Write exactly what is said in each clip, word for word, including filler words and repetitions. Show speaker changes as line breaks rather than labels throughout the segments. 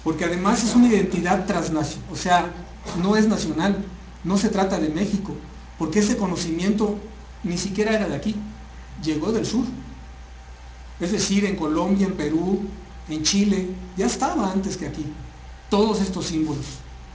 porque además es una identidad transnacional, o sea, no es nacional, no se trata de México, porque ese conocimiento ni siquiera era de aquí, llegó del sur. Es decir, en Colombia, en Perú, en Chile, ya estaba antes que aquí, todos estos símbolos.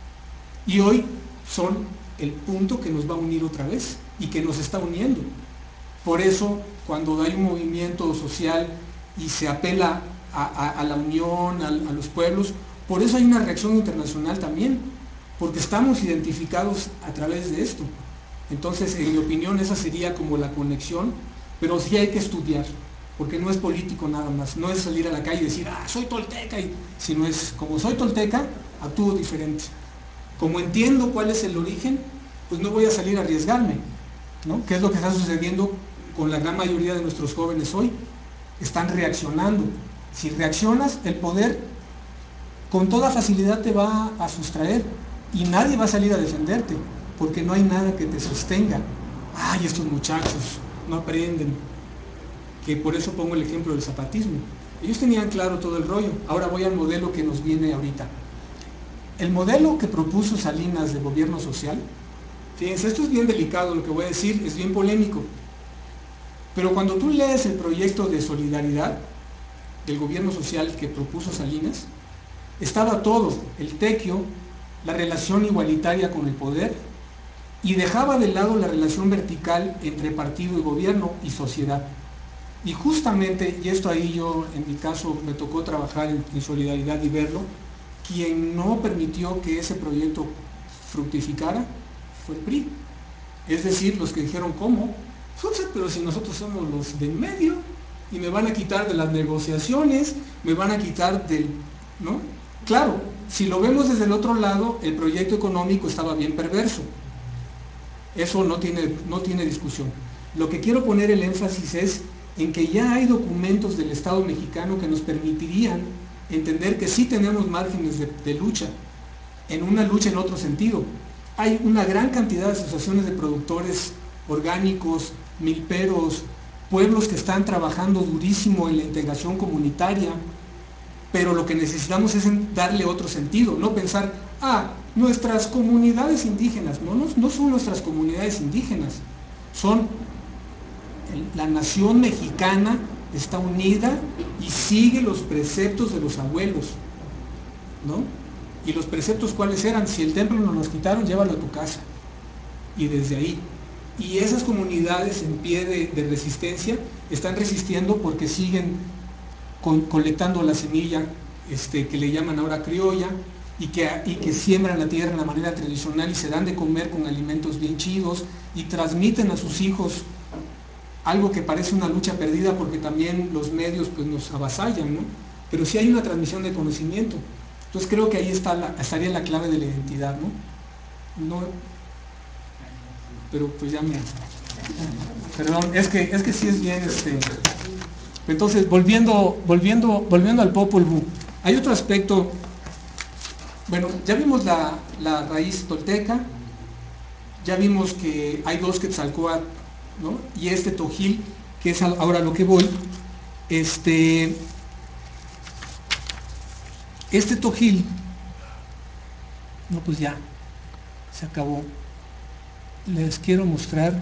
Y hoy son el punto que nos va a unir otra vez y que nos está uniendo. Por eso, cuando hay un movimiento social y se apela a, a, a la unión, a, a los pueblos, por eso hay una reacción internacional también, porque estamos identificados a través de esto. Entonces, en mi opinión, esa sería como la conexión, pero sí hay que estudiar, porque no es político nada más, no es salir a la calle y decir, ah, soy tolteca, y, sino es, como soy tolteca, actúo diferente. Como entiendo cuál es el origen, pues no voy a salir a arriesgarme, ¿no? ¿Qué es lo que está sucediendo con la gran mayoría de nuestros jóvenes hoy? Están reaccionando. Si reaccionas, el poder con toda facilidad te va a sustraer y nadie va a salir a defenderte, porque no hay nada que te sostenga. Ay, estos muchachos no aprenden. Que por eso pongo el ejemplo del zapatismo. Ellos tenían claro todo el rollo. Ahora voy al modelo que nos viene ahorita. El modelo que propuso Salinas de gobierno social, fíjense, esto es bien delicado lo que voy a decir, es bien polémico, pero cuando tú lees el proyecto de solidaridad del gobierno social que propuso Salinas, estaba todo, el tequio, la relación igualitaria con el poder, y dejaba de lado la relación vertical entre partido y gobierno y sociedad. Y justamente, y esto ahí yo en mi caso me tocó trabajar en, en solidaridad y verlo, quien no permitió que ese proyecto fructificara fue el P R I. Es decir, los que dijeron, ¿cómo? Pero si nosotros somos los de en medio y me van a quitar de las negociaciones, me van a quitar del... ¿no? Claro, si lo vemos desde el otro lado, el proyecto económico estaba bien perverso. Eso no tiene, no tiene discusión. Lo que quiero poner el énfasis es en que ya hay documentos del Estado mexicano que nos permitirían entender que sí tenemos márgenes de, de lucha, en una lucha en otro sentido. Hay una gran cantidad de asociaciones de productores orgánicos, milperos, pueblos que están trabajando durísimo en la integración comunitaria, pero lo que necesitamos es darle otro sentido, no pensar, ah, nuestras comunidades indígenas, no, no, no son nuestras comunidades indígenas, son la nación mexicana está unida y sigue los preceptos de los abuelos, ¿no? Y los preceptos, ¿cuáles eran? Si el templo nos los quitaron, llévalo a tu casa. Y desde ahí. Y esas comunidades en pie de, de resistencia están resistiendo porque siguen con, colectando la semilla este, que le llaman ahora criolla y que, y que siembran la tierra de la manera tradicional y se dan de comer con alimentos bien chidos y transmiten a sus hijos algo que parece una lucha perdida porque también los medios pues, nos avasallan, ¿no? Pero sí hay una transmisión de conocimiento. Entonces creo que ahí está la, estaría la clave de la identidad, ¿no? No pero pues ya me... Perdón, es que, es que sí es bien, este... Entonces, volviendo, volviendo, volviendo al Popol Vuh, hay otro aspecto, bueno, ya vimos la, la raíz tolteca, ya vimos que hay dos Quetzalcóatl, ¿no? Y este Tojil, que es ahora lo que voy, este, este Tojil, no pues ya, se acabó, les quiero mostrar,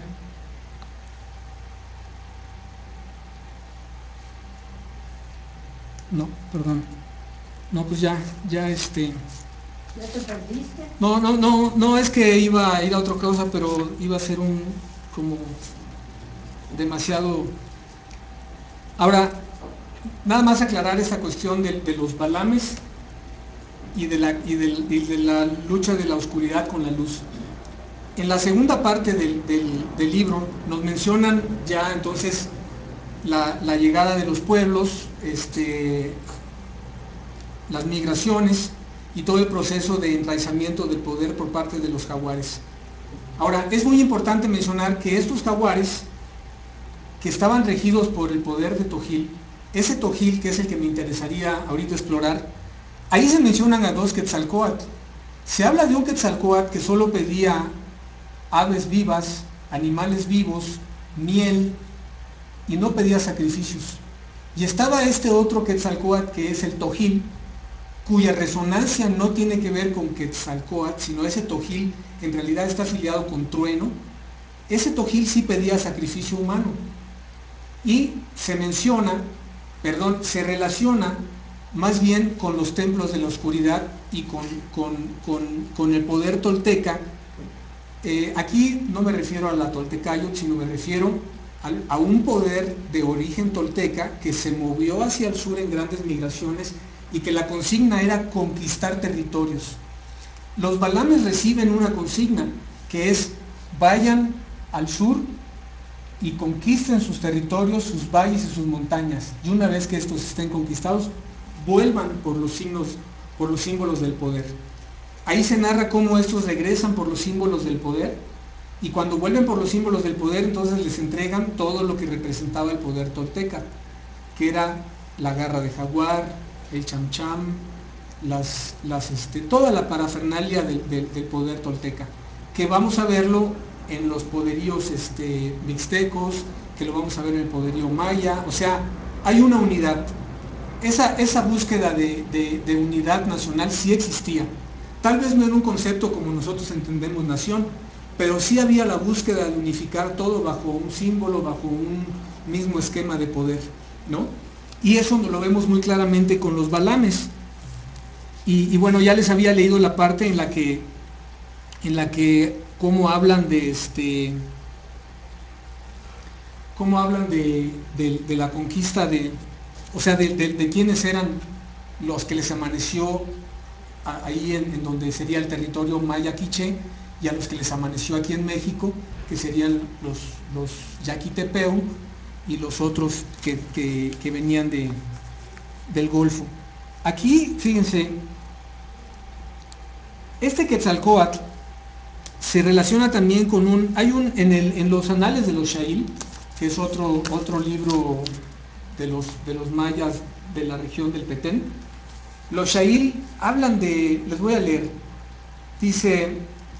no, perdón, no pues ya, ya este,
¿Ya te perdiste?
no, no, no, no es que iba a ir a otra cosa, pero iba a ser un, como, demasiado. Ahora, nada más aclarar esa cuestión de, de los balames y de, la, y, de, y de la lucha de la oscuridad con la luz. En la segunda parte del, del, del libro nos mencionan ya entonces la, la llegada de los pueblos, este, las migraciones y todo el proceso de enraizamiento del poder por parte de los jaguares. Ahora, es muy importante mencionar que estos jaguares que estaban regidos por el poder de Tojil, ese Tojil que es el que me interesaría ahorita explorar, ahí se mencionan a dos Quetzalcóatl. Se habla de un Quetzalcóatl que solo pedía aves vivas, animales vivos, miel, y no pedía sacrificios. Y estaba este otro Quetzalcóatl que es el Tojil, cuya resonancia no tiene que ver con Quetzalcóatl, sino ese tojil en realidad está afiliado con Trueno, ese tojil sí pedía sacrificio humano. Y se menciona, perdón, se relaciona más bien con los templos de la oscuridad y con, con, con, con el poder tolteca. Eh, aquí no me refiero a la Toltecayotl, sino me refiero a, a un poder de origen tolteca que se movió hacia el sur en grandes migraciones y que la consigna era conquistar territorios. Los balames reciben una consigna que es: vayan al sur y conquisten sus territorios, sus valles y sus montañas, y una vez que estos estén conquistados, vuelvan por los signos, por los símbolos del poder. Ahí se narra cómo estos regresan por los símbolos del poder, y cuando vuelven por los símbolos del poder, entonces les entregan todo lo que representaba el poder tolteca, que era la garra de jaguar, el chamcham, las, las, este, toda la parafernalia del, del, del poder tolteca, que vamos a verlo en los poderíos este, mixtecos, que lo vamos a ver en el poderío maya. O sea, hay una unidad. Esa, esa búsqueda de, de, de unidad nacional sí existía. Tal vez no era un concepto como nosotros entendemos nación, pero sí había la búsqueda de unificar todo bajo un símbolo, bajo un mismo esquema de poder, ¿no? Y eso lo vemos muy claramente con los balames. Y, y bueno, ya les había leído la parte en la que, en la que cómo hablan de este, cómo hablan de, de, de la conquista de, o sea, de, de, de quiénes eran los que les amaneció ahí en, en donde sería el territorio maya quiché, y a los que les amaneció aquí en México, que serían los, los yaquitepeu y los otros que, que, que venían de, del Golfo. Aquí, fíjense, este Quetzalcóatl se relaciona también con un, hay un, en, el, en los anales de los Xail, que es otro, otro libro de los, de los mayas de la región del Petén. Los Xail hablan de, les voy a leer, dice,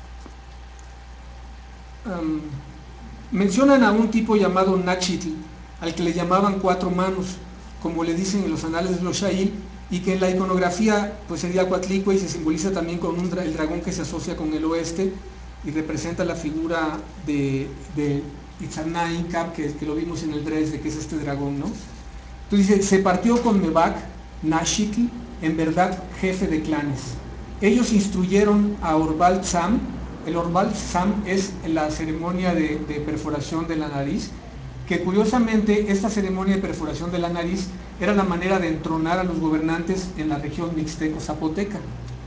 um, mencionan a un tipo llamado Nachitl, al que le llamaban cuatro manos, como le dicen en los anales de los Xail, y que en la iconografía pues sería Coatlicue, y se simboliza también con un, el dragón que se asocia con el oeste, y representa la figura de, de Itzamna Incap, que, que lo vimos en el Dresde, que es este dragón, ¿no? Entonces dice, se partió con Mebac, Nashitl, en verdad jefe de clanes. Ellos instruyeron a Orbal Tzam. El Orbal Tzam es la ceremonia de, de perforación de la nariz, que curiosamente esta ceremonia de perforación de la nariz era la manera de entronar a los gobernantes en la región mixteco-zapoteca.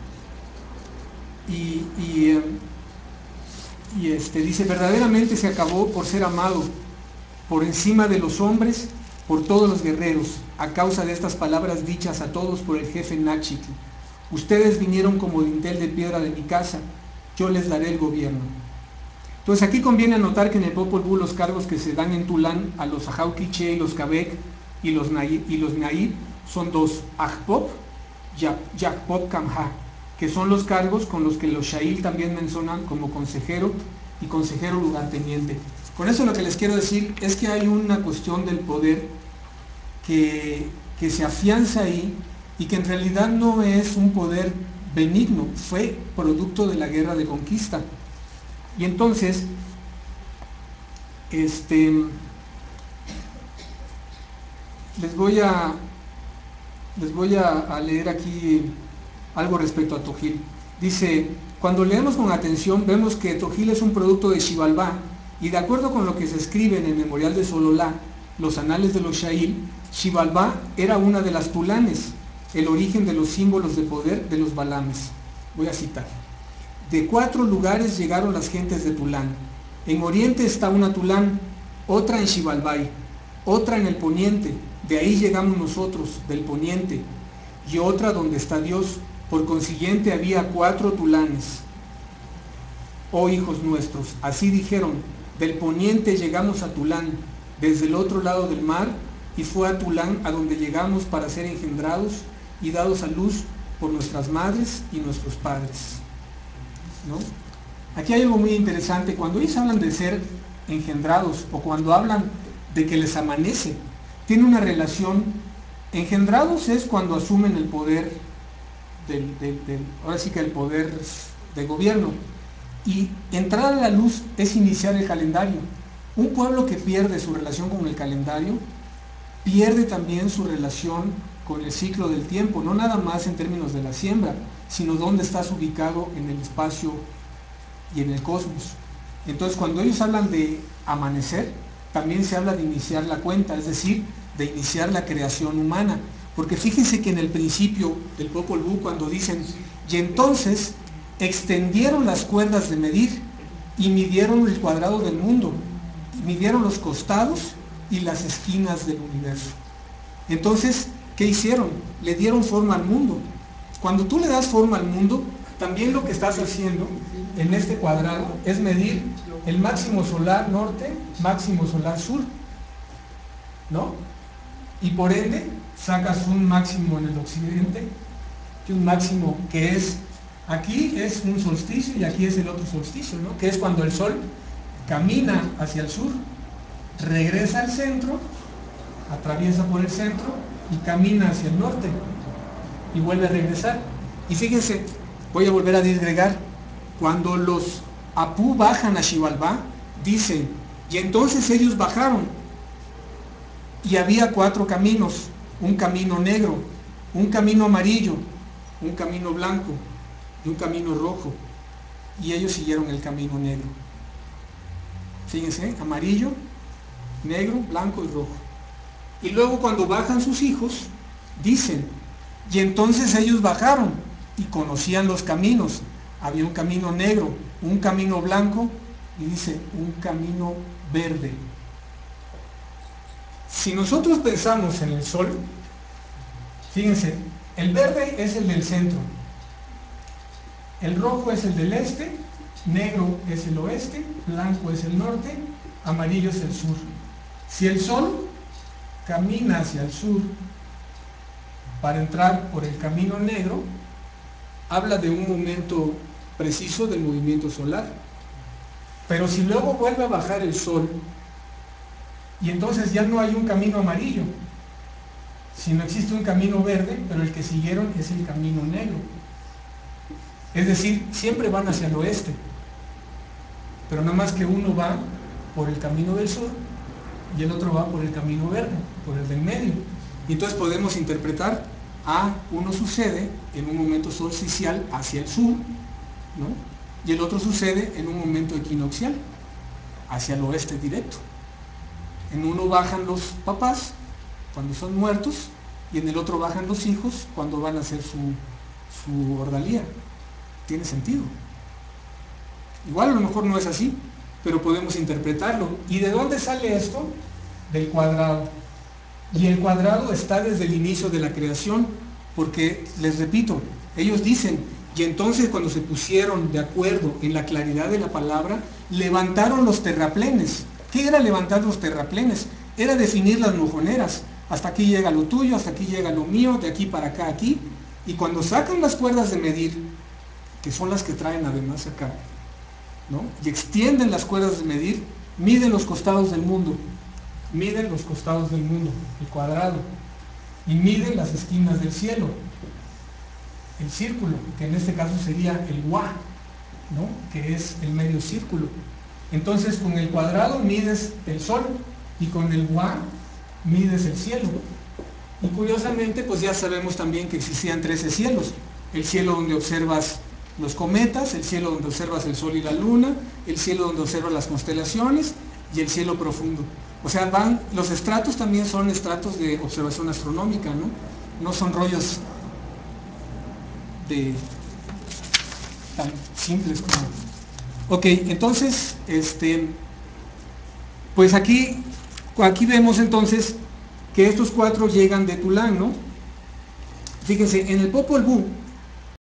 Y, y, y este, dice, verdaderamente se acabó por ser amado, por encima de los hombres, por todos los guerreros, a causa de estas palabras dichas a todos por el jefe Nachitl. Ustedes vinieron como dintel de piedra de mi casa, yo les daré el gobierno. Entonces aquí conviene anotar que en el Popol Vuh los cargos que se dan en Tulán a los Ajau Quiché y los Cabec y los Nair, y los Nair son dos, Ajpop, Yacpop Kamha, que son los cargos con los que los Xail también mencionan como consejero y consejero lugarteniente. Con eso lo que les quiero decir es que hay una cuestión del poder que, que se afianza ahí, y que en realidad no es un poder benigno, fue producto de la guerra de conquista. Y entonces, este, les voy a, les voy a, a leer aquí algo respecto a Tojil. Dice, cuando leemos con atención vemos que Tojil es un producto de Xibalbá, y de acuerdo con lo que se escribe en el Memorial de Sololá, los anales de los Xail, Xibalbá era una de las tulanes, el origen de los símbolos de poder de los balames. Voy a citar. De cuatro lugares llegaron las gentes de Tulán. En oriente está una Tulán, otra en Xibalbay, otra en el poniente, de ahí llegamos nosotros, del poniente, y otra donde está Dios. Por consiguiente había cuatro Tulanes. Oh hijos nuestros, así dijeron, del poniente llegamos a Tulán, desde el otro lado del mar, y fue a Tulán a donde llegamos para ser engendrados y dados a luz por nuestras madres y nuestros padres, ¿no? Aquí hay algo muy interesante. Cuando ellos hablan de ser engendrados, o cuando hablan de que les amanece, tiene una relación. Engendrados es cuando asumen el poder del, del, del, ahora sí que el poder de gobierno. Y entrar a la luz es iniciar el calendario. Un pueblo que pierde su relación con el calendario, pierde también su relación con el ciclo del tiempo, no nada más en términos de la siembra, sino dónde estás ubicado en el espacio y en el cosmos. Entonces, cuando ellos hablan de amanecer, también se habla de iniciar la cuenta, es decir, de iniciar la creación humana. Porque fíjense que en el principio del Popol Vuh, cuando dicen, y entonces extendieron las cuerdas de medir y midieron el cuadrado del mundo, y midieron los costados y las esquinas del universo. Entonces, ¿qué hicieron? Le dieron forma al mundo. Cuando tú le das forma al mundo, también lo que estás haciendo en este cuadrado es medir el máximo solar norte, máximo solar sur, ¿no? Y por ende, sacas un máximo en el occidente, y un máximo que es, aquí es un solsticio y aquí es el otro solsticio, ¿no? Que es cuando el sol camina hacia el sur, regresa al centro, atraviesa por el centro y camina hacia el norte y vuelve a regresar. Y fíjense, voy a volver a disgregar, cuando los Apú bajan a Xibalbá, dicen, y entonces ellos bajaron y había cuatro caminos, un camino negro, un camino amarillo, un camino blanco y un camino rojo, y ellos siguieron el camino negro. Fíjense, amarillo, negro, blanco y rojo. Y luego cuando bajan sus hijos, dicen, y entonces ellos bajaron y conocían los caminos. Había un camino negro, un camino blanco y dice, un camino verde. Si nosotros pensamos en el sol, fíjense, el verde es el del centro, el rojo es el del este, negro es el oeste, blanco es el norte, amarillo es el sur. Si el sol camina hacia el sur para entrar por el camino negro, habla de un momento preciso del movimiento solar. Pero si luego vuelve a bajar el sol, y entonces ya no hay un camino amarillo, sino existe un camino verde, pero el que siguieron es el camino negro. Es decir, siempre van hacia el oeste, pero nada más que uno va por el camino del sur y el otro va por el camino verde, por el del medio. Y entonces podemos interpretar, a uno sucede en un momento solsticial hacia el sur, ¿no? Y el otro sucede en un momento equinoccial, hacia el oeste directo. En uno bajan los papás cuando son muertos y en el otro bajan los hijos cuando van a hacer su, su ordalía. Tiene sentido. Igual a lo mejor no es así, pero podemos interpretarlo. ¿Y de dónde sale esto? Del cuadrado. Y el cuadrado está desde el inicio de la creación, porque, les repito, ellos dicen, y entonces cuando se pusieron de acuerdo en la claridad de la palabra, levantaron los terraplenes. ¿Qué era levantar los terraplenes? Era definir las mojoneras. Hasta aquí llega lo tuyo, hasta aquí llega lo mío, de aquí para acá, aquí. Y cuando sacan las cuerdas de medir, que son las que traen además acá, ¿no? Y extienden las cuerdas de medir, miden los costados del mundo, miden los costados del mundo, el cuadrado, y miden las esquinas del cielo, el círculo, que en este caso sería el Wa, ¿no? Que es el medio círculo. Entonces con el cuadrado mides el sol y con el Wa mides el cielo. Y curiosamente pues ya sabemos también que existían trece cielos: el cielo donde observas los cometas, el cielo donde observas el sol y la luna, el cielo donde observas las constelaciones y el cielo profundo. O sea, van, los estratos también son estratos de observación astronómica, ¿no? No son rollos de tan simples como... Ok, entonces, este, pues aquí, aquí vemos entonces que estos cuatro llegan de Tulán, ¿no? Fíjense, en el Popol Vuh